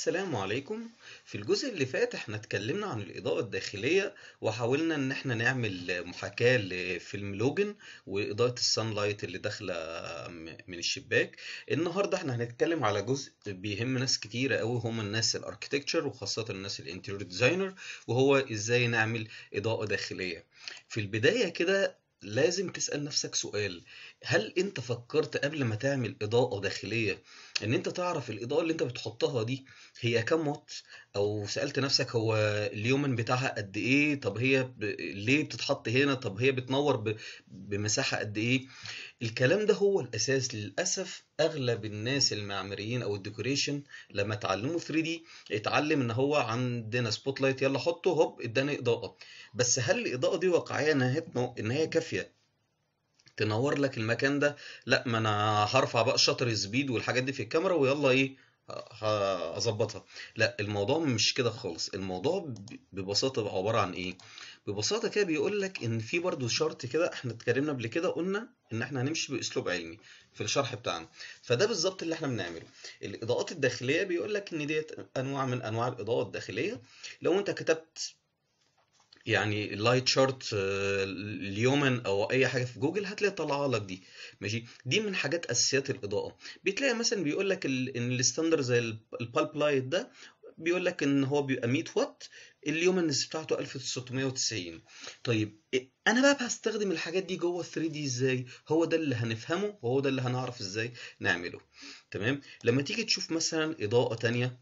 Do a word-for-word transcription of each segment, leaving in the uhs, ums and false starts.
السلام عليكم. في الجزء اللي فات احنا اتكلمنا عن الإضاءة الداخلية وحاولنا ان احنا نعمل محاكاة لفيلم لوجن وإضاءة السانلايت اللي داخلة م- من الشباك. النهاردة احنا هنتكلم على جزء بيهم ناس كتيرة قوي، هم الناس الاركتكتشر وخاصة الناس الانتيريور ديزاينر، وهو ازاي نعمل إضاءة داخلية. في البداية كده لازم تسأل نفسك سؤال: هل انت فكرت قبل ما تعمل إضاءة داخلية ان انت تعرف الاضاءه اللي انت بتحطها دي هي كام واط؟ او سألت نفسك هو اليومن بتاعها قد ايه؟ طب هي ب... ليه بتتحط هنا؟ طب هي بتنور ب... بمساحه قد ايه؟ الكلام ده هو الاساس. للاسف اغلب الناس المعماريين او الديكوريشن لما اتعلموا ثري دي اتعلم ان هو عندنا سبوت لايت يلا حطه هوب اداني اضاءه. بس هل الاضاءه دي واقعيه ان هي ان هي كافيه تنور لك المكان ده؟ لا، ما انا هرفع بقى شاتر سبيد والحاجات دي في الكاميرا ويلا ايه ه- هظبطها. لا، الموضوع مش كده خالص. الموضوع ب- ببساطة عبارة عن ايه؟ ببساطة كده بيقول لك ان في برضو شرط كده. احنا اتكلمنا قبل كده قلنا ان احنا هنمشي باسلوب علمي في الشرح بتاعنا، فده بالظبط اللي احنا بنعمله. الاضاءات الداخلية بيقول لك ان ديت انواع من انواع الاضاءة الداخلية. لو انت كتبت يعني اللايت شارت اليومن او اي حاجه في جوجل هتلاقي طالعه لك دي. ماشي، دي من حاجات اساسيات الاضاءه. بتلاقي مثلا بيقول لك ال- ان الستاندر زي البالب لايت ده بيقول لك ان هو بيبقى مية واط، اليومنز بتاعته ألف وتسعمية وتسعين. طيب إيه- انا بقى هستخدم الحاجات دي جوه ثري دي ازاي؟ هو ده اللي هنفهمه وهو ده اللي هنعرف ازاي نعمله. تمام. لما تيجي تشوف مثلا اضاءه تانية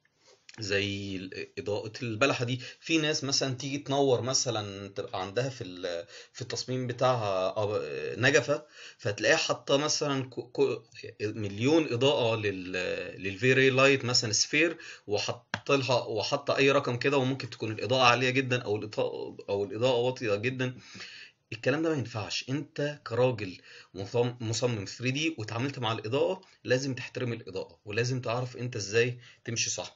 زي ال- إضاءة البلحة دي، في ناس مثلا تيجي تنور مثلا تبقى عندها في ال- في التصميم بتاعها أب- نجفة، فتلاقيها حاطة مثلا كو- كو- مليون إضاءة لل للفيري لايت مثلا سفير، وحط لها وحط أي رقم كده، وممكن تكون الإضاءة عالية جدا أو الإضاءة أو الإضاءة واطية جدا. الكلام ده ما ينفعش. انت كراجل مصمم مصمم ثري دي واتعاملت مع الاضاءه لازم تحترم الاضاءه ولازم تعرف انت ازاي تمشي صح.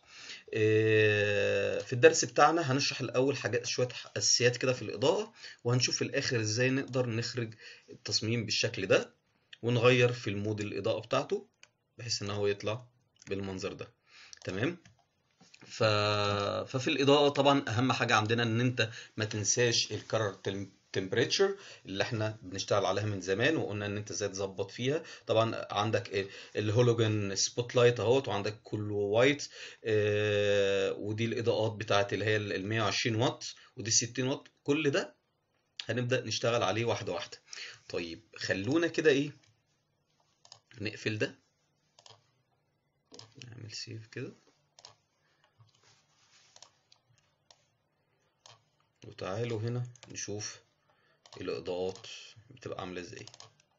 اه، في الدرس بتاعنا هنشرح الاول حاجات شويه اساسيات كده في الاضاءه، وهنشوف في الاخر ازاي نقدر نخرج التصميم بالشكل ده ونغير في المود الاضاءه بتاعته بحيث ان هو يطلع بالمنظر ده. تمام. ف... ففي الإضاءة طبعا أهم حاجة عندنا إن أنت ما تنساش الكرر تمبريتشر اللي احنا بنشتغل عليها من زمان، وقلنا ان انت ازاي تظبط فيها. طبعا عندك ال- الهولوجن سبوت لايت اهوت، وعندك كله وايت. اه، ودي الاضاءات بتاعت اللي هي ال مية وعشرين واط ودي ستين واط. كل ده هنبدأ نشتغل عليه واحدة واحدة. طيب خلونا كده ايه، نقفل ده، نعمل سيف كده، وتعالوا هنا نشوف الاضاءات بتبقى عامله ازاي.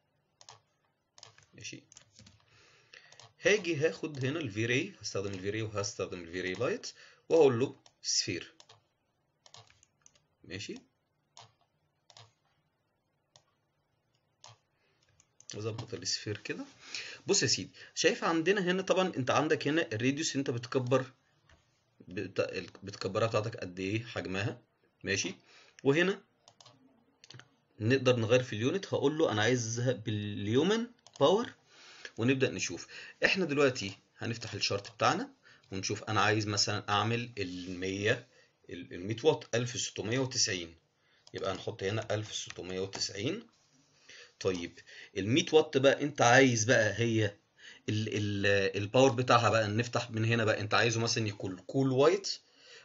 ماشي، هاجي هاخد هنا الفيري، هستخدم الفيري وهستخدم الفيري لايت واقول له سفير. ماشي، اظبط السفير كده. بص يا سيدي، شايف عندنا هنا طبعا انت عندك هنا الراديوس، انت بتكبر بتا... بتكبرها بتاعتك قد ايه حجمها. ماشي، وهنا نقدر نغير في اليونت. هقول له انا عايزها باليومن باور، ونبدأ نشوف. احنا دلوقتي هنفتح الشارت بتاعنا ونشوف انا عايز مثلا اعمل ال مية ال مية واط ألف وستمية وتسعين، يبقى هنحط هنا ألف وستمية وتسعين. طيب ال مية واط بقى انت عايز بقى هي ال ال الباور بتاعها بقى نفتح من هنا بقى. انت عايزه مثلا يكون كول وايت،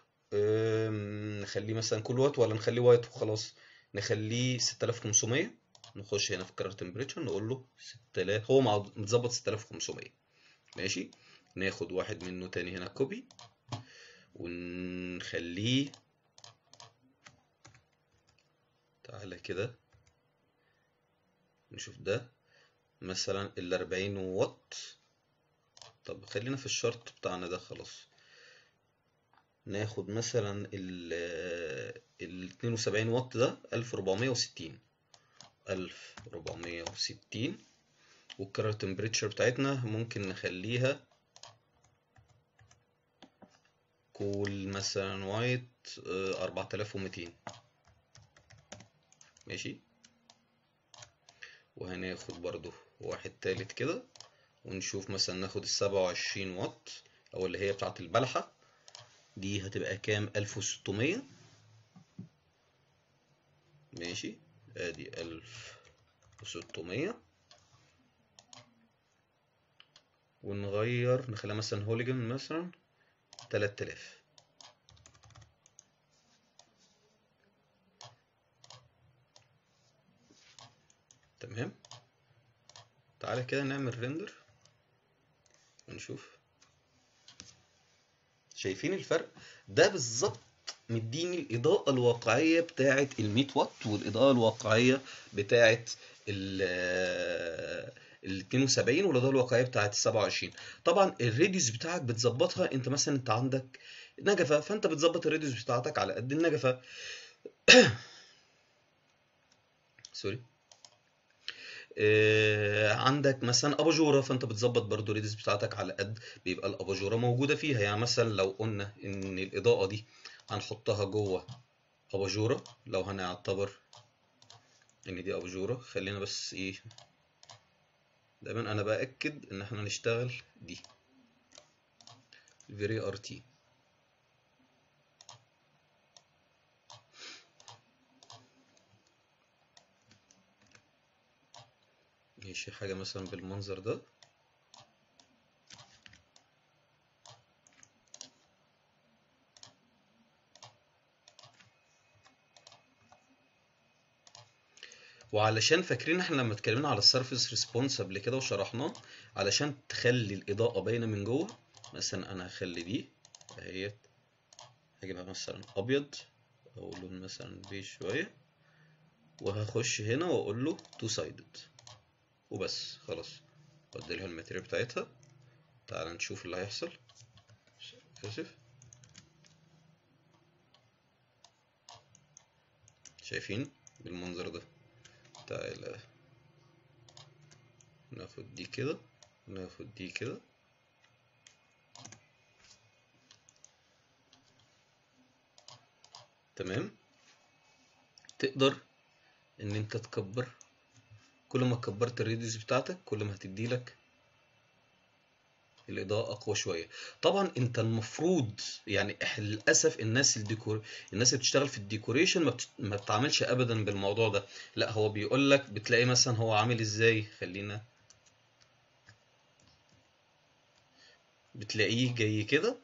نخليه مثلا كول وايت ولا نخليه وايت وخلاص؟ نخليه ستة آلاف وخمسمية. نخش هنا في كارت تمبريتشر نقول له ستة آلاف، هو مع- متظبط ستة آلاف وخمسمية. ماشي، ناخد واحد منه تاني هنا كوبي ونخليه، تعالى كده نشوف ده مثلا ال أربعين واط. طب خلينا في الشرط بتاعنا ده خلاص. ناخد مثلا ال ال اتنين وسبعين واط ده ألف وأربعمية وستين، ألف وأربعمية وستين. والكرر تمبريتشر بتاعتنا ممكن نخليها كول مثلا وايت أربعة آلاف ومتين. ماشي، وهناخد برضو واحد تالت كده ونشوف مثلا ناخد السبعة وعشرين واط او اللي هي بتاعت البلحة دي هتبقى كام؟ ألف وستمية. ماشي، ادي ألف وستمية، ونغير نخليها مثلا هوليجن مثلا تلات آلاف. تمام. تعالى كده نعمل ريندر ونشوف. شايفين الفرق؟ ده بالظبط مديني الإضاءة الواقعية بتاعة ال مية واط، والإضاءة الواقعية بتاعة ال ال اتنين وسبعين، والإضاءة الواقعية بتاعة ال سبعة وعشرين. طبعا الراديوس بتاعك بتظبطها انت، مثلا انت عندك نجفة، فانت بتظبط الراديوس بتاعتك على قد النجفة. سوري. آه، عندك مثلا اباجوره، فانت بتظبط برضو الريدز بتاعتك على قد بيبقى الاباجوره موجوده فيها. يعني مثلا لو قلنا ان الاضاءه دي هنحطها جوه اباجوره، لو هنعتبر ان دي اباجوره، خلينا بس ايه، دايما انا باكد ان احنا نشتغل دي فيري ار تي. ماشي، حاجه مثلا بالمنظر ده. وعلشان فاكرين احنا لما اتكلمنا على السيرفيس ريسبونس قبل كده وشرحناه، علشان تخلي الاضاءه باينه من جوه، مثلا انا هخلي دي اهيت، هجيبها مثلا ابيض او لون مثلا بيج شويه، وهخش هنا واقول له تو سايدد وبس، خلاص. بديلها الماتيريال بتاعتها. تعال نشوف اللي هيحصل. اسف. شايفين بالمنظر ده؟ تعال ناخد دي كده، ناخد دي كده. تمام. تقدر ان انت تكبر، كل ما كبرت الريديوس بتاعتك كل ما هتدي لك الاضاءه اقوى شويه. طبعا انت المفروض يعني إح- للاسف الناس الديكور الناس اللي بتشتغل في الديكوريشن ما, بت... ما بتعملش ابدا بالموضوع ده. لا، هو بيقول لك بتلاقي مثلا هو عامل ازاي، خلينا، بتلاقيه جاي كده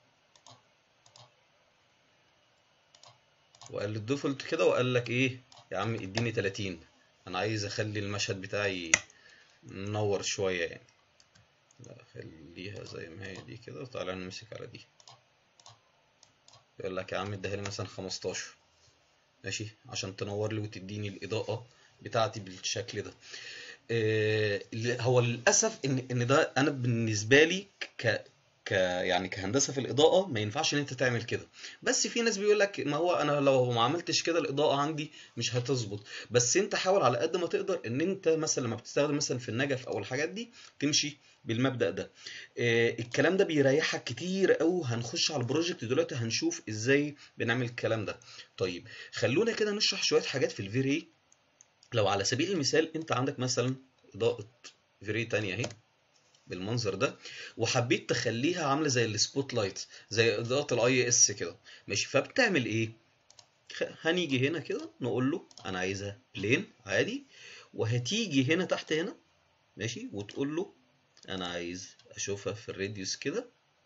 وقال الديفولت كده، وقال لك ايه يا عم اديني تلاتين، انا عايز اخلي المشهد بتاعي منور شويه يعني. لا، خليها زي ما هي دي كده، وتعالى نمسك على دي. يقول لك يا عم اديها لي مثلا خمستاشر، ماشي، عشان تنور لي وتديني الاضاءه بتاعتي بالشكل ده. آه، هو للاسف ان ان ده انا بالنسبه لي ك ك يعني كهندسه في الاضاءه ما ينفعش ان انت تعمل كده. بس في ناس بيقول لك ما هو انا لو ما عملتش كده الاضاءه عندي مش هتظبط. بس انت حاول على قد ما تقدر ان انت مثلا لما بتستخدم مثلا في النجف او الحاجات دي تمشي بالمبدأ ده. آه، الكلام ده بيريحك كتير قوي. هنخش على البروجكت دلوقتي هنشوف ازاي بنعمل الكلام ده. طيب، خلونا كده نشرح شويه حاجات في الفيري. لو على سبيل المثال انت عندك مثلا اضاءة فيري تانية اهي بالمنظر ده، وحبيت تخليها عاملة زي السبوت لايت، زي اضاءة الاي اس كده، ماشي، فبتعمل ايه؟ هنيجي هنا كده نقول له انا عايزها بلين عادي، وهتيجي هنا تحت هنا، ماشي، وتقول له انا عايز اشوفها في الراديوس كده،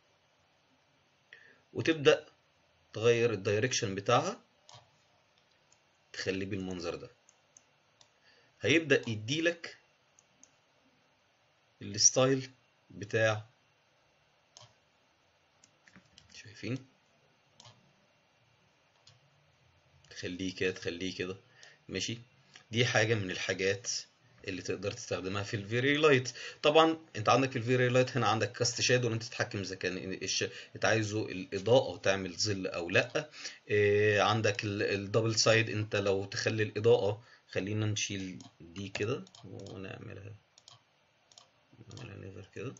وتبدأ تغير الدايركشن بتاعها، تخليه بالمنظر ده. هيبدأ يديلك الستايل بتاع، شايفين؟ تخليه كده، تخليه كده، ماشي. دي حاجة من الحاجات اللي تقدر تستخدمها في الفيري لايت. طبعا انت عندك في الفيري لايت هنا عندك كاست شادو، ان انت تتحكم اذا كان الش... انت عايزه الاضاءة وتعمل ظل او لا. إيه، عندك الدبل سايد، انت لو تخلي الاضاءة، خلينا نشيل دي كده ونعملها نعملها نيفر كده.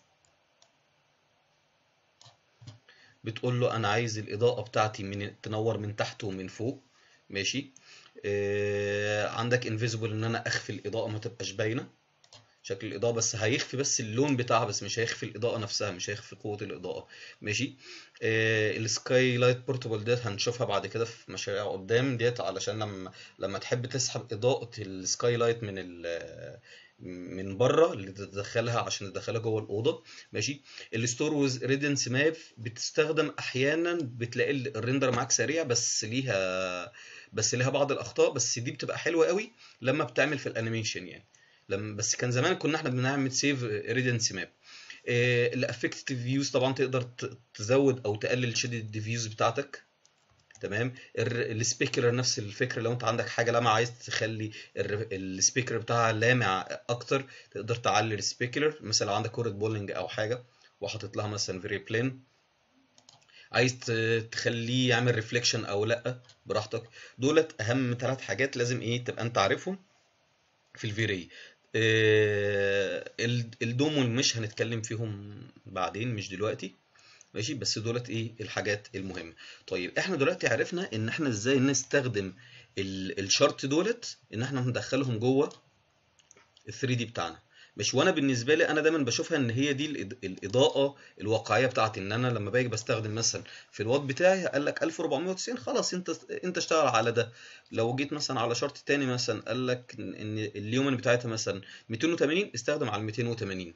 بتقول له انا عايز الاضاءة بتاعتي من تنور من تحت ومن فوق، ماشي. آه، عندك انفيزبل ان انا اخفي الاضاءة ما تبقاش باينة، شكل الاضاءه، بس هيخفي بس اللون بتاعها، بس مش هيخفي الاضاءه نفسها، مش هيخفي قوه الاضاءه. ماشي. آه السكاي لايت بورتابل ديت هنشوفها بعد كده في مشاريع قدام ديت، علشان لما لما تحب تسحب اضاءه السكاي لايت من ال من بره اللي تدخلها عشان تدخلها جوه الاوضه. ماشي. الستور ويز ريدنس ماب بتستخدم احيانا، بتلاقي الريندر معاك سريع بس ليها بس ليها بعض الاخطاء، بس دي بتبقى حلوه قوي لما بتعمل في الانيميشن يعني. لما بس كان زمان كنا احنا بنعمل سيف ريدنس ماب. الافكتيف فيوز طبعا تقدر تزود او تقلل شده الديفيوز بتاعتك. تمام. السبيكر نفس الفكره، لو انت عندك حاجه لامعه عايز تخلي السبيكر بتاعها لامع اكتر، تقدر تعلي السبيكر. مثلا لو عندك كوره بولينج او حاجه وحاطط لها مثلا فيري بلين، عايز تخليه يعمل ريفليكشن او لا، براحتك. دولت اهم ثلاث حاجات لازم ايه تبقى انت عارفهم في الفيري. آه الدومون مش هنتكلم فيهم بعدين، مش دلوقتي. ماشي. بس دولت ايه الحاجات المهمه. طيب احنا دلوقتي عرفنا ان احنا ازاي نستخدم الشارت دولت، ان احنا ندخلهم جوه ال ثري دي بتاعنا. مش وانا بالنسبه لي انا دايما بشوفها ان هي دي الاضاءه الواقعيه بتاعتي، ان انا لما باجي بستخدم مثلا في الوات بتاعي قال لك ألف وأربعمية وتسعين، خلاص انت انت اشتغل على ده. لو جيت مثلا على شرط تاني مثلا قال لك ان اليومن بتاعتها مثلا ميتين وتمانين، استخدم على ميتين وتمانين.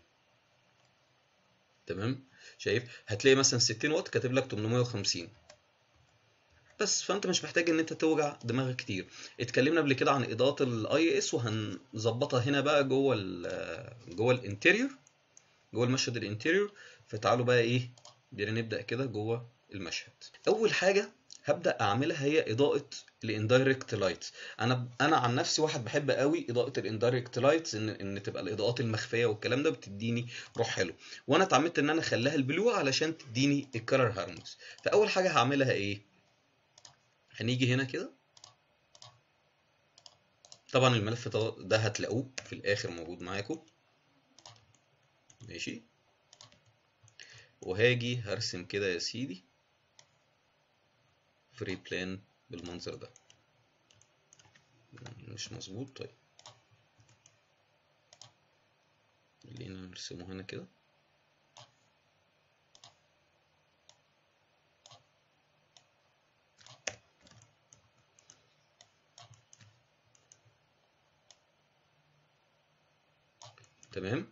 تمام. شايف هتلاقي مثلا ستين واط كاتب لك تمنمية وخمسين بس. فانت مش محتاج ان انت توجع دماغك كتير. اتكلمنا قبل كده عن اضاءه الاي اس، وهنظبطها هنا بقى جوه ال جوه الانتيريور، جوه المشهد الانتيريور. فتعالوا بقى ايه بدنا نبدا كده جوه المشهد. اول حاجه هبدا اعملها هي اضاءه الاندايركت لايت. انا انا عن نفسي واحد بحب قوي اضاءه الاندايركت لايت، ان ان تبقى الاضاءات المخفيه والكلام ده بتديني روح حلو. وانا اتعمدت ان انا اخليها البلو علشان تديني الكالر هارمونز. فاول حاجه هعملها ايه، هنيجي هنا كده. طبعا الملف ده هتلاقوه في الاخر موجود معاكم. ماشي. وهاجي هرسم كده يا سيدي فري بلان بالمنظر ده. مش مظبوط. طيب خلينا نرسمه هنا كده. تمام.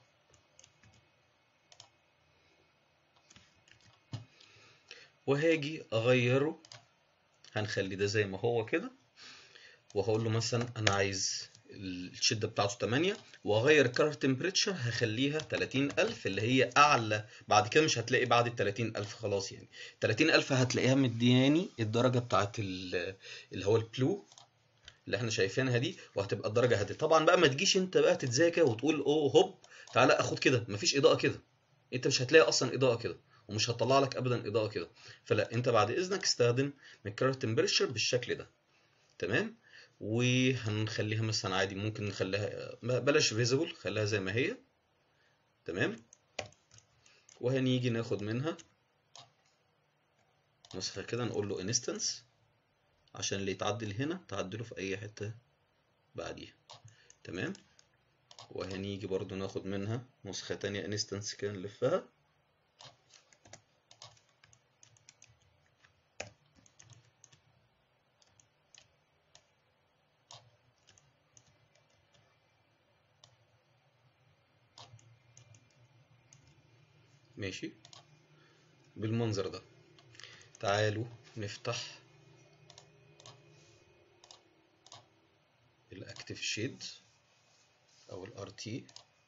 وهاجي اغيره، هنخلي ده زي ما هو كده، وهقول له مثلا انا عايز الشده بتاعته تمانية، واغير الكالر تمبريتشر هخليها تلاتين ألف اللي هي اعلى. بعد كده مش هتلاقي بعد ال تلاتين ألف خلاص يعني. تلاتين ألف هتلاقيها مدياني الدرجه بتاعت اللي هو البلو اللي احنا شايفينها دي، وهتبقى الدرجه هاديه. طبعا بقى ما تجيش انت بقى تتذاكى وتقول اوه هوب تعالى اخد كده، مفيش اضاءه كده. انت مش هتلاقي اصلا اضاءه كده، ومش هتطلع لك ابدا اضاءه كده. فلا، انت بعد اذنك استخدم الكالر تمبريتشر بالشكل ده. تمام. وهنخليها مثلا عادي، ممكن نخليها بلاش فيزيبل، خليها زي ما هي. تمام. وهنيجي ناخد منها نسخه كده، نقول له انستنس عشان اللي يتعدل هنا تعدله في اي حته بعديها. تمام. وهنيجي برضو ناخد منها نسخة تانية انستنس كده نلفها. ماشي بالمنظر ده. تعالوا نفتح الاكتيف شيد او الار تي.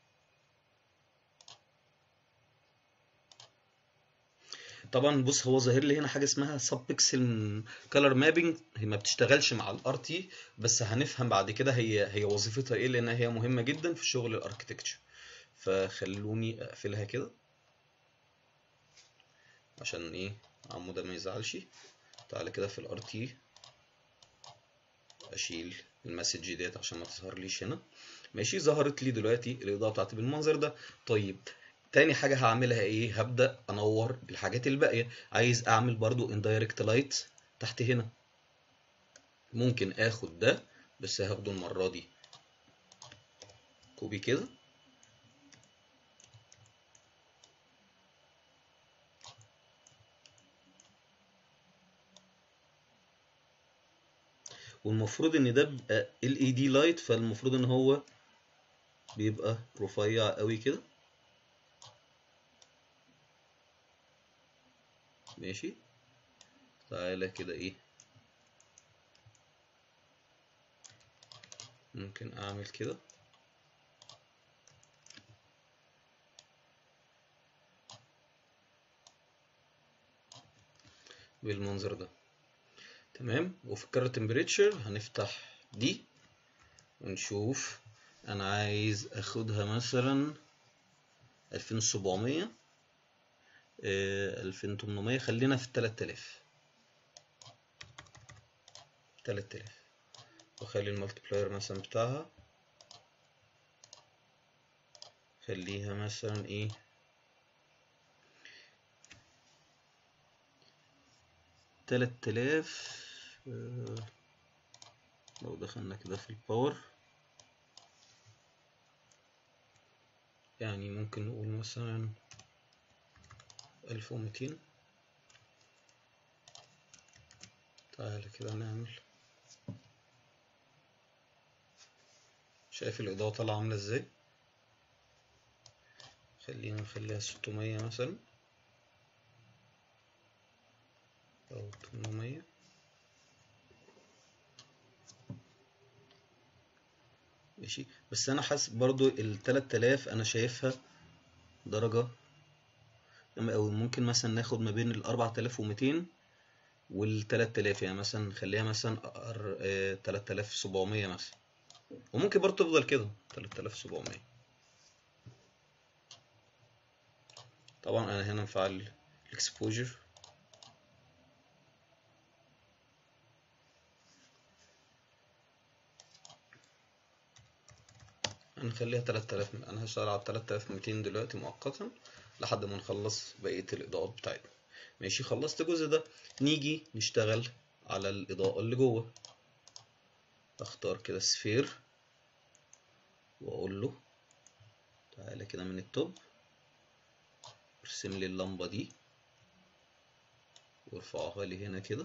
طبعا بص، هو ظاهر لي هنا حاجه اسمها سب بيكسل كلر مابنج، هي ما بتشتغلش مع الار تي، بس هنفهم بعد كده هي هي وظيفتها ايه، لانها هي مهمه جدا في شغل الاركتكتشر. فخلوني اقفلها كده عشان ايه عمو ده ما يزعلش. تعالى كده في الار تي اشيل المسج ديت عشان ما تظهرليش هنا. ماشي. ظهرت لي دلوقتي الاضاءه بتاعتي بالمنظر ده. طيب تاني حاجه هعملها ايه، هبدا انور الحاجات الباقيه. عايز اعمل برضو اندايركت لايت تحت هنا. ممكن اخد ده، بس هاخده المره دي كوبي كده والمفروض ان ده بيبقى ال اي دي لايت، فالمفروض ان هو بيبقى رفيع قوي كده. ماشي، تعالى كده ايه، ممكن اعمل كده. بالمنظر ده تمام. وفي الكارت تمبريتشر هنفتح دي ونشوف. انا عايز اخدها مثلا ألفين وسبعمية، ألفين وتمنمية، خلينا في تلات آلاف، تلات آلاف. واخلي المالتيبلاير مثلا بتاعها، خليها مثلا ايه، تلات آلاف. لو دخلنا كده في الباور، يعني ممكن نقول مثلا ألف ومتين. تعالى كده نعمل، شايف الإضاءة طالعة عاملة ازاي؟ خلينا نخليها ستمية مثلا أو تمنمية. ماشي، بس أنا حاسس برضو التلات آلاف أنا شايفها درجة جامدة أوي. ممكن مثلا ناخد ما بين الأربعة آلاف ومتين والتلات آلاف، يعني مثلا نخليها مثلا تلات آلاف وسبعمية مثلا، وممكن برضه تفضل كده تلات آلاف وسبعمية. طبعا أنا هنا مفعل الاكسبوجر، هنخليها تلات آلاف. أنا هشتغل على تلات آلاف ومتين دلوقتي مؤقتا لحد ما نخلص بقية الإضاءات بتاعتنا. ماشي، خلصت الجزء ده، نيجي نشتغل على الإضاءة اللي جوه. اختار كده سفير واقول له تعالى كده من التوب ارسم لي اللمبة دي وارفعها لي هنا كده،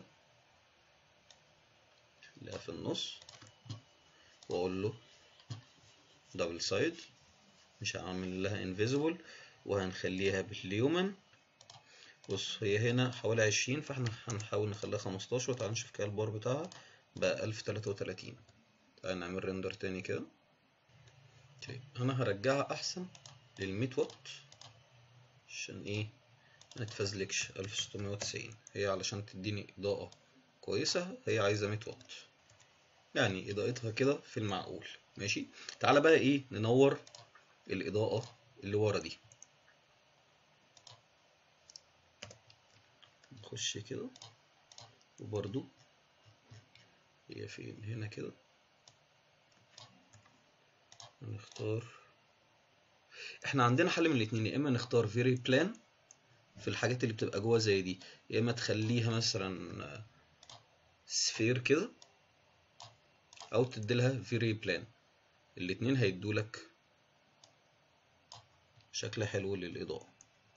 خليها في النص، واقول له دبل سايد، مش هعمل لها انفيزبل، وهنخليها بالليومن. بص هي هنا حوالي عشرين، فاحنا هنحاول نخليها خمستاشر. تعال نشوف كده البار بتاعها بقى ألف وتلاتة وتلاتين. تعال نعمل ريندر تاني كده. طيب انا هرجعها احسن للمية واط عشان ايه متفزلكش. ألف وستمية وتسعين هي علشان تديني اضاءة كويسة، هي عايزة مية واط، يعني اضاءتها كده في المعقول. ماشي، تعالى بقى ايه ننور الاضاءة اللي ورا دي. نخش كده، وبرضو هي فين هنا كده، هنختار. احنا عندنا حل من الاتنين، يا اما نختار فيري بلان في الحاجات اللي بتبقى جوه زي دي، يا اما تخليها مثلا سفير كده، او تديلها فيري بلان. الاتنين هيدولك شكل حلو للاضاءة.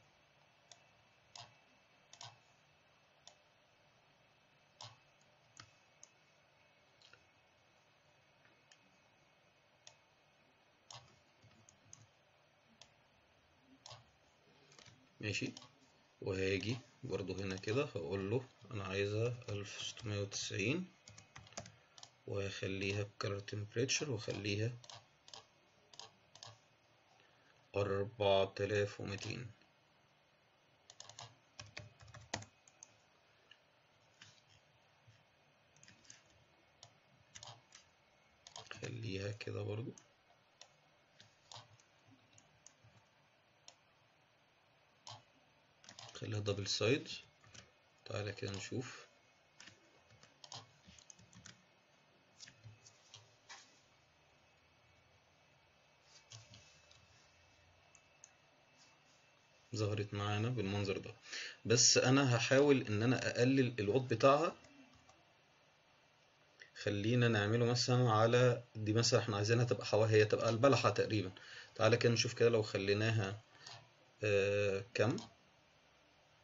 ماشي، وهاجي برضو هنا كده هقول له انا عايزها ألف وستمية وتسعين، وهخليها بكالر تمبريتشر، واخليها أربعة آلاف ومتين. خليها كده برضو. خليها دبل سايد. تعالى كده نشوف. ظهرت معانا بالمنظر ده، بس انا هحاول ان انا اقلل الوات بتاعها. خلينا نعمله مثلا على دي، مثلا احنا عايزينها تبقى حوالي، هي تبقى البلحة تقريبا. تعالى كده نشوف كده لو خليناها آه كم،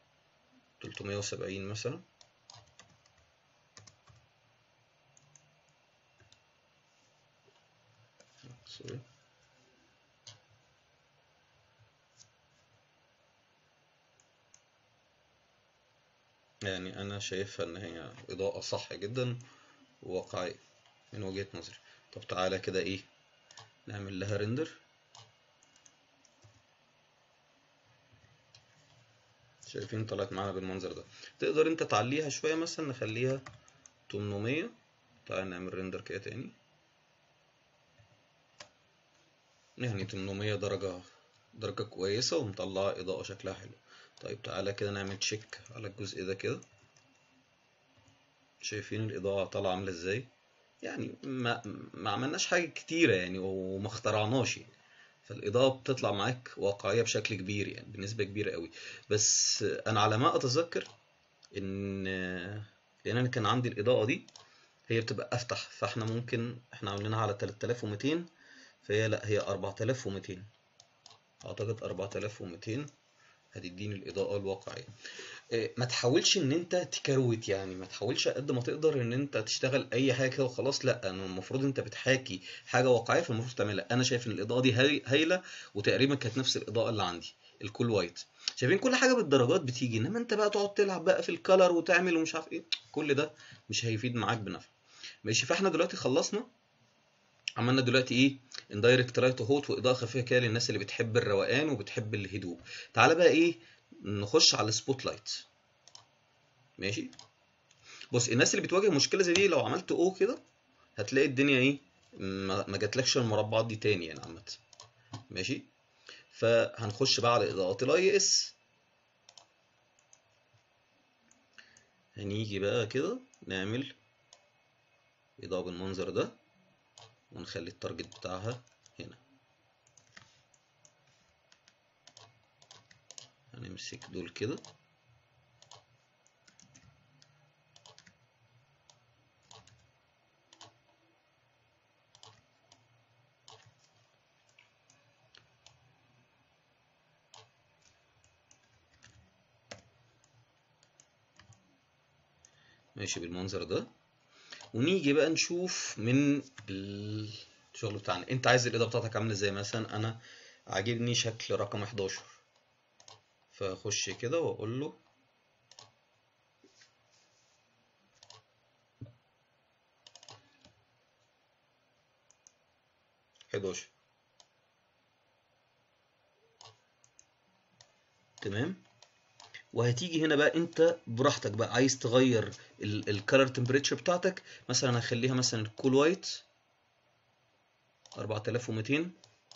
تلتمية وسبعين مثلا. سوري. يعني انا شايفها ان هي اضاءة صح جدا وواقعية من وجهة نظري. طب تعالى كده ايه نعمل لها ريندر. شايفين طلعت معانا بالمنظر ده. تقدر انت تعليها شوية مثلا، نخليها تمنمية. تعالى نعمل ريندر كده تاني. يعني تمنمية درجة، درجة كويسة ومطلعة إضاءة شكلها حلو. طيب تعالى كده نعمل تشيك على الجزء ده كده. شايفين الإضاءة طالعة عاملة ازاي؟ يعني ما, ما عملناش حاجة كتيرة يعني وما اخترعناش يعني. فالإضاءة بتطلع معاك واقعية بشكل كبير يعني بنسبة كبيرة قوي. بس أنا على ما أتذكر إن، لأن أنا كان عندي الإضاءة دي هي بتبقى أفتح، فاحنا ممكن احنا عاملينها على تلاتة آلاف ومتين، فهي لا هي أربعة آلاف ومتين. أعتقد أربعة آلاف ومتين هتديني الإضاءة الواقعية. إيه، ما تحاولش ان انت تكروت، يعني ما تحاولش قد ما تقدر ان انت تشتغل اي حاجه كده وخلاص. لا، انا المفروض انت بتحاكي حاجه واقعيه فالمفروض تعملها. انا شايف ان الاضاءه دي هاي- هايله، وتقريبا كانت نفس الاضاءه اللي عندي الكول وايت. شايفين كل حاجه بالدرجات بتيجي، انما انت بقى تقعد تلعب بقى في الكالر وتعمل ومش عارف ايه، كل ده مش هيفيد معاك بنفع. ماشي، فاحنا دلوقتي خلصنا. عملنا دلوقتي ايه؟ اندايركت لايت هوت واضاءه خفيفه كده للناس اللي بتحب الروقان وبتحب الهدوء. تعالى بقى ايه، نخش على السبوت لايت. ماشي. بص، الناس اللي بتواجه مشكله زي دي لو عملت او كده هتلاقي الدنيا ايه، ما ما جاتلكش المربعات دي تاني يعني عامه. ماشي. فهنخش بقى على اضاءات الاي اس. هنيجي بقى كده نعمل اضاءه بالمنظر ده ونخلي التارجت بتاعها هنا. هنمسك دول كده. ماشي بالمنظر ده. ونيجي بقى نشوف من الشغل بتاعنا، انت عايز الاضاءه بتاعتك عامله ازاي. مثلا انا عاجبني شكل رقم حداشر، فاخش كده واقول له حداشر. تمام. وهتيجي هنا بقى انت براحتك بقى، عايز تغير الكالر تمبريتشر بتاعتك. مثلا هخليها مثلا الكول وايت أربعة آلاف ومتين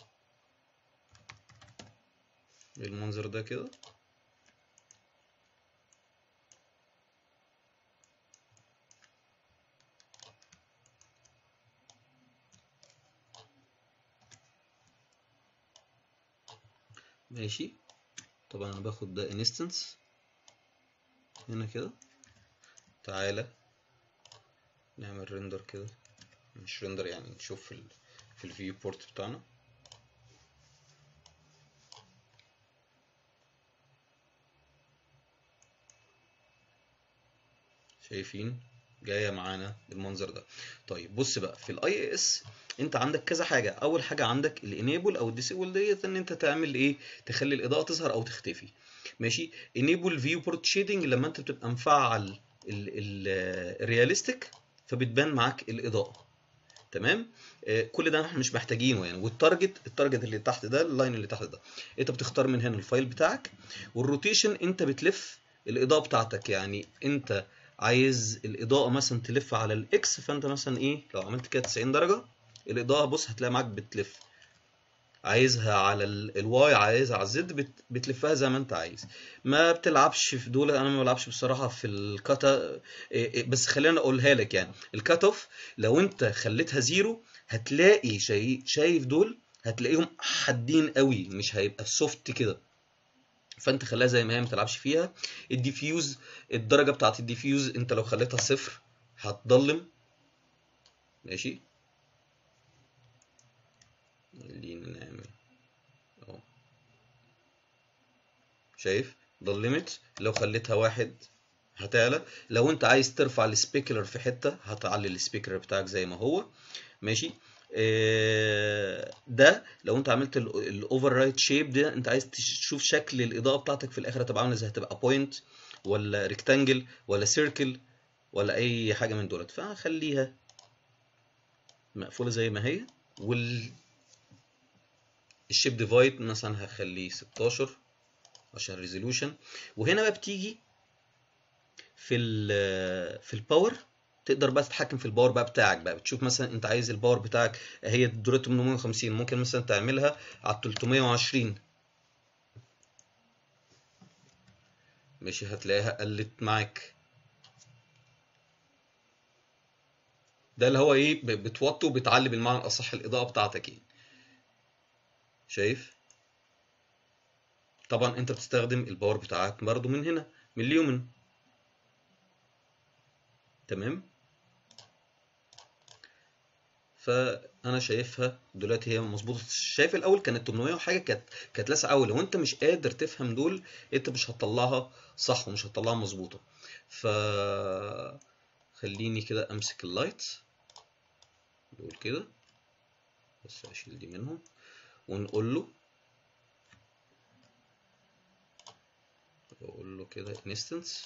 بالمنظر ده كده. ماشي. طبعا انا باخد ده انستنس هنا كده. تعالى نعمل ريندر كده، مش ريندر يعني نشوف في ال في الفيو بورت بتاعنا. شايفين جايه معانا بالمنظر ده. طيب بص بقى، في الاي اس انت عندك كذا حاجه. اول حاجه عندك الانيبل او الديسيبل ديت، ان انت تعمل ايه، تخلي الاضاءه تظهر او تختفي. ماشي. انيبل فيو بورت شيدنج، لما انت بتبقى مفعل الرياليستيك فبتبان معاك الاضاءه. تمام. آه، كل ده احنا مش محتاجينه يعني. والتارجت، التارجت اللي تحت ده، اللاين اللي تحت ده، انت بتختار من هنا الفايل بتاعك. والروتيشن انت بتلف الاضاءه بتاعتك. يعني انت عايز الاضاءه مثلا تلف على الاكس، فانت مثلا ايه لو عملت كده تسعين درجه الاضاءه بص هتلاقي معاك بتلف. عايزها على الواي، عايزها على الزد، بت بتلفها زي ما انت عايز. ما بتلعبش في دول، انا ما بلعبش بصراحه في الكاتا. بس خلينا اقولها لك يعني الكات اوف لو انت خليتها زيرو هتلاقي شاي شايف دول هتلاقيهم حادين قوي، مش هيبقى سوفت كده. فانت خليها زي ما هي، ما تلعبش فيها. الديفيوز، الدرجه بتاعت الديفيوز انت لو خليتها صفر هتضلم. ماشي. خلينا نعمل اهو. شايف ضلمت. لو خليتها واحد هتعلى. لو انت عايز ترفع السبيكلر في حته هتعلي السبيكلر بتاعك زي ما هو. ماشي. آه، ده لو انت عملت الاوفر رايت شيب ده، انت عايز تشوف شكل الاضاءه بتاعتك في الاخر هتبقى عامله ازاي، هتبقى بوينت ولا ريكتانجل ولا سيركل ولا اي حاجه من دولت. فهخليها مقفوله زي ما هي، والشيب ديفايد مثلا هخليه ستاشر عشان ريزولوشن. وهنا بقى بتيجي في ال في الباور، تقدر بقى تتحكم في الباور بقى بتاعك بقى، بتشوف مثلا انت عايز الباور بتاعك هي دور تمنمية وخمسين، ممكن مثلا تعملها على تلتمية وعشرين، ماشي، هتلاقيها قلت معاك. ده اللي هو ايه، ب- بتوطي وبتعلي بالمعنى الاصح الاضاءه بتاعتك ايه. شايف؟ طبعا انت بتستخدم الباور بتاعك برضو من هنا، من اليومن. تمام. فانا شايفها دلوقتي هي مظبوطه. شايف الاول كانت تمنمية وحاجه، كانت كانت لاسعه قوي. لو انت مش قادر تفهم دول، انت مش هتطلعها صح ومش هتطلعها مظبوطه. ف خليني كده امسك اللايت دول كده، بس اشيل دي منهم، ونقول له، اقول له كده انستنس.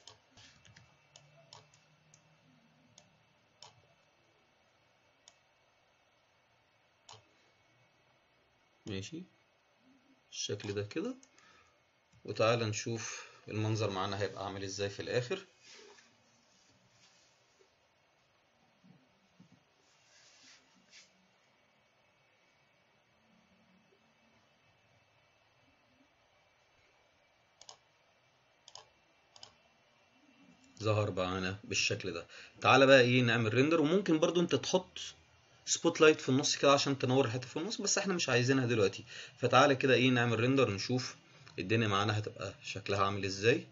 ماشي الشكل ده كده. وتعالى نشوف المنظر معانا هيبقى عامل ازاي في الاخر. ظهر معانا بالشكل ده. تعالى بقى ايه نعمل ريندر. وممكن برضو انت تحط سبوت لايت في النص كده عشان تنور الحته في النص، بس احنا مش عايزينها دلوقتي. فتعالى كده ايه نعمل ريندر نشوف الدنيا معانا هتبقى شكلها عامل ازاي.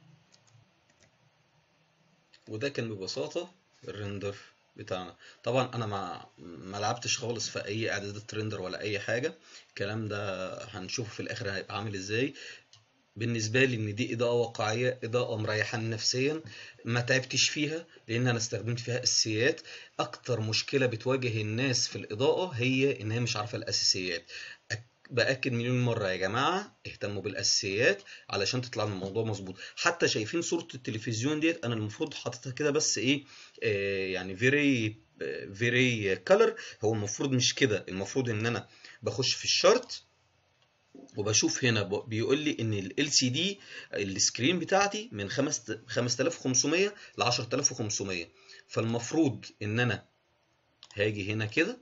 وده كان ببساطة الريندر بتاعنا. طبعا انا ما ما لعبتش خالص في اي اعدادات ريندر ولا اي حاجة. الكلام ده هنشوفه في الاخر هيبقى عامل ازاي. بالنسبة لي ان دي اضاءة واقعية، اضاءة مريحاني نفسيا، ما تعبتش فيها لان انا استخدمت فيها اساسيات. اكتر مشكلة بتواجه الناس في الاضاءة هي ان هي مش عارفة الاساسيات. أك- باكد مليون مرة يا جماعة اهتموا بالاساسيات علشان تطلع الموضوع مظبوط. حتى شايفين صورة التلفزيون ديت، انا المفروض حاططها كده بس ايه، آه يعني فيري فيري كولر. هو المفروض مش كده، المفروض ان انا بخش في الشارت وبشوف هنا ب- بيقول لي ان ال سي دي السكرين بتاعتي من خمسة آلاف وخمسمية ل عشرة آلاف وخمسمية. فالمفروض ان انا هاجي هنا كده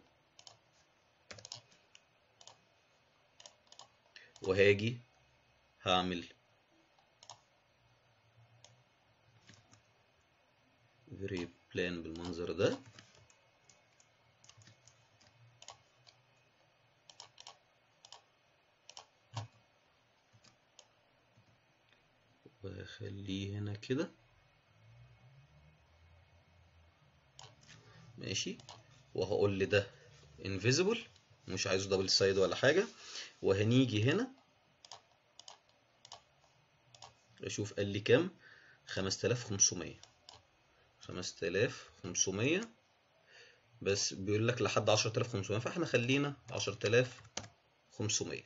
وهاجي هعمل فيري بلان بالمنظر ده، واخليه هنا كده. ماشي. وهقول لي ده انفيزبل، مش عايزه دبل سايد ولا حاجه. وهنيجي هنا اشوف قال لي كام، خمسة آلاف وخمسمية. خمسة آلاف وخمسمية، بس بيقول لك لحد عشرة آلاف وخمسمية، فاحنا خلينا عشرة آلاف وخمسمية.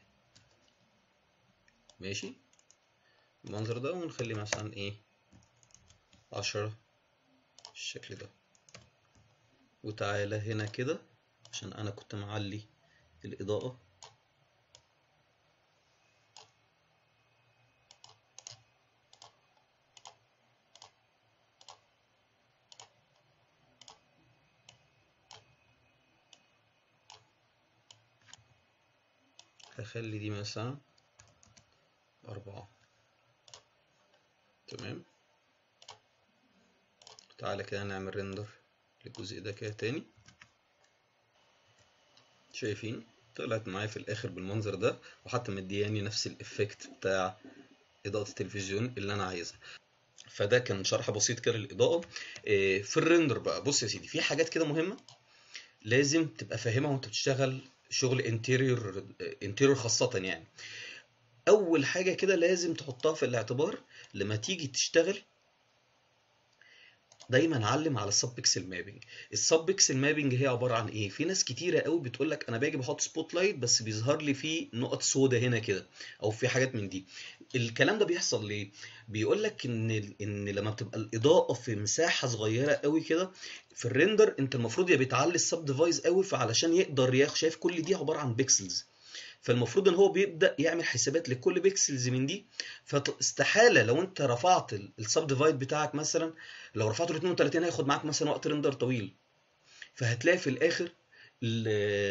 ماشي المنظر ده. ونخلي مثلا ايه عشرة بالشكل ده. وتعالى هنا كده عشان انا كنت معلي الاضاءة. هخلي دي مثلا أربعة. تمام. تعالى كده نعمل ريندر للجزء ده كده تاني. شايفين طلعت معايا في الاخر بالمنظر ده، وحتى مدياني نفس الافكت بتاع اضاءة التلفزيون اللي انا عايزها. فده كان شرح بسيط كده للاضاءة. إيه، في الريندر بقى، بص يا سيدي، في حاجات كده مهمة لازم تبقى فاهمها وانت بتشتغل شغل انتيريور انتيريور خاصة يعني. اول حاجة كده لازم تحطها في الاعتبار لما تيجي تشتغل دايما علم على السب بيكسل مابنج. السب بيكسل مابنج هي عباره عن ايه؟ في ناس كتيره قوي بتقول لك انا باجي بحط سبوت لايت بس بيظهر لي فيه نقط سودا هنا كده، او في حاجات من دي. الكلام ده بيحصل ليه؟ بيقول لك ان ان لما بتبقى الاضاءه في مساحه صغيره قوي كده في الريندر، انت المفروض يا بتعلي السب ديفايس قوي فعلشان يقدر ياخد، شايف كل دي عباره عن بيكسلز، فالمفروض ان هو بيبدا يعمل حسابات لكل بيكسلز من دي. فاستحاله لو انت رفعت السب ديفايد بتاعك مثلا، لو رفعته ل اثنين وثلاثين هياخد معاك مثلا وقت ريندر طويل، فهتلاقي في الاخر ال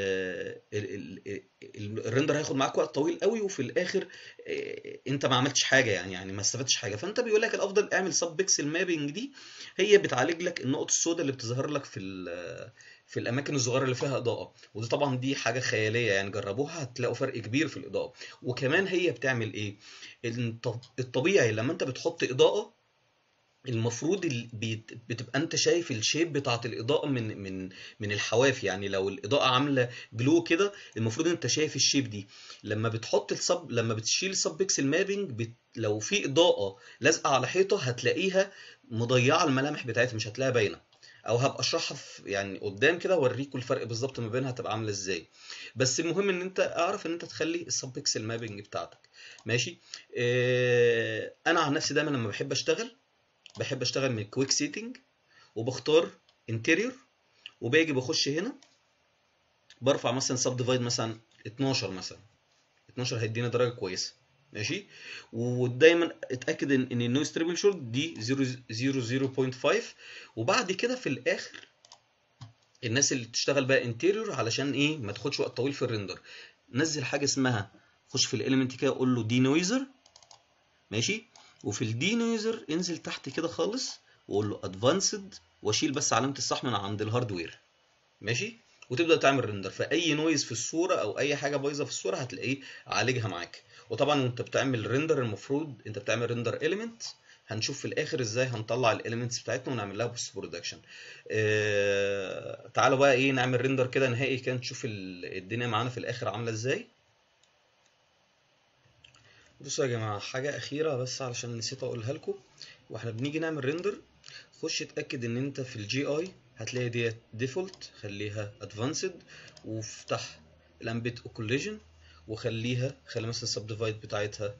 ال ال الريندر هياخد معاك وقت طويل قوي، وفي الاخر آه، انت ما عملتش حاجه، يعني يعني ما استفدتش حاجه. فانت بيقول لك الافضل اعمل سب بيكسل مابنج دي، هي بتعالج لك النقط السوداء اللي بتظهر لك في في الاماكن الصغيره اللي فيها اضاءه. ودي طبعا دي حاجه خياليه، يعني جربوها هتلاقوا فرق كبير في الاضاءه. وكمان هي بتعمل ايه؟ الط- الطبيعي لما انت بتحط اضاءه، المفروض ال- بيت- بتبقى انت شايف الشيب بتاعت الاضاءه من من من الحواف، يعني لو الاضاءه عامله جلو كده المفروض انت شايف الشيب دي. لما بتحط السب لما بتشيل السب بيكسل مابنج بت... لو في اضاءه لازقه على حيطه هتلاقيها مضيعه الملامح بتاعتها، مش هتلاقيها باينه. او هبقى اشرحها في يعني قدام كده اوريكم الفرق بالظبط ما بينها هتبقى عامله ازاي. بس المهم ان انت اعرف ان انت تخلي السب بيكسل مابنج بتاعتك ماشي. اه... انا عن نفسي دايما لما بحب اشتغل بحب اشتغل من كويك سيتنج، وبختار انتيريور، وباجي بخش هنا برفع مثلا سب ديفايد مثلا اتناشر مثلا، اتناشر هيدينا درجه كويسه ماشي. ودايما اتاكد ان ان النويز تريبل شورت دي صفر صفر فاصلة خمسة. وبعد كده في الاخر الناس اللي بتشتغل بقى انتيريور علشان ايه ما تاخدش وقت طويل في الريندر، نزل حاجه اسمها، خش في الاليمنت كده قول له دي نويزر ماشي. وفي الدي نويزر انزل تحت كده خالص وقول له ادفانسد، واشيل بس علامه الصح من عند الهاردوير ماشي. وتبدا تعمل ريندر، فاي نويز في الصوره او اي حاجه بايظه في الصوره هتلاقيه عالجها معاك. وطبعا وانت بتعمل ريندر المفروض انت بتعمل ريندر اليمنت، هنشوف في الاخر ازاي هنطلع الاليمنتس بتاعتنا ونعمل لها بوست برودكشن. اه... تعالوا بقى ايه نعمل ريندر كده نهائي كده نشوف الدنيا معانا في الاخر عامله ازاي. بصوا يا جماعة حاجة أخيرة بس علشان نسيت أقولها لكم، واحنا بنيجي نعمل ريندر خش اتأكد إن أنت في الجي أي هتلاقي ديت ديفولت، خليها أدفانسد، وافتح الأمبيت أوكوليجن وخليها، خلي مثلا السب ديفايد بتاعتها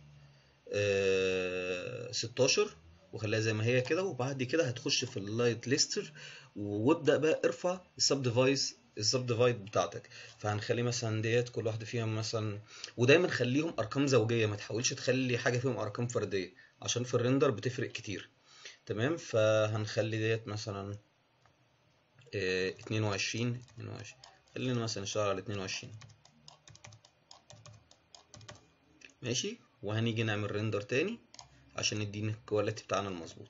آه ستاشر، وخليها زي ما هي كده. وبعد كده هتخش في اللايت ليستر وابدأ بقى ارفع السب ديفايس السب ديفايد بتاعتك. فهنخلي مثلا ديت كل واحده فيهم مثلا، ودايما خليهم ارقام زوجيه، ما تحاولش تخلي حاجه فيهم ارقام فرديه عشان في الريندر بتفرق كتير. تمام، فهنخلي ديت مثلا اه اتنين وعشرين اتنين وعشرين، خلينا مثلا نشتغل على اتنين وعشرين ماشي. وهنيجي نعمل ريندر تاني عشان ندينا الكواليتي بتاعنا المظبوط.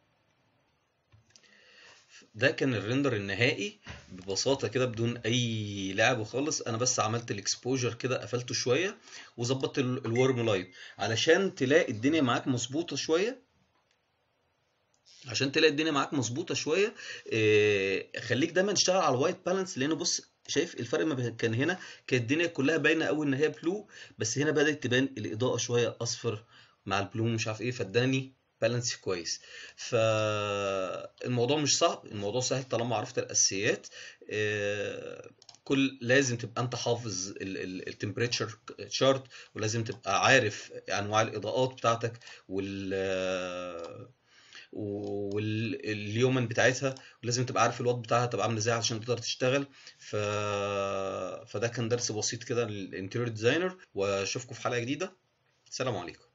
ده كان الريندر النهائي ببساطة كده بدون أي لعب خالص. أنا بس عملت الإكسبوجر كده قفلته شوية وظبطت الورم لايت علشان تلاقي الدنيا معاك مظبوطة شوية عشان تلاقي الدنيا معاك مظبوطة شوية. إيه خليك دايما تشتغل على الوايت بالانس، لأنه بص شايف الفرق ما بين كان هنا كانت الدنيا كلها باينة قوي إن هي بلو، بس هنا بدأت تبان الإضاءة شوية أصفر مع البلو مش عارف إيه، فاداني بالانس كويس. فالموضوع مش صعب، الموضوع سهل طالما عرفت الاساسيات. آه، كل لازم تبقى انت حافظ التمبريتشر شارت، ولازم تبقى عارف انواع الاضاءات بتاعتك وال واليومن بتاعتها، ولازم تبقى عارف الوات بتاعها تبقى عامله ازاي عشان تقدر تشتغل. ف... فده كان درس بسيط كده للانتيريور ديزاينر، واشوفكم في حلقه جديده. السلام عليكم.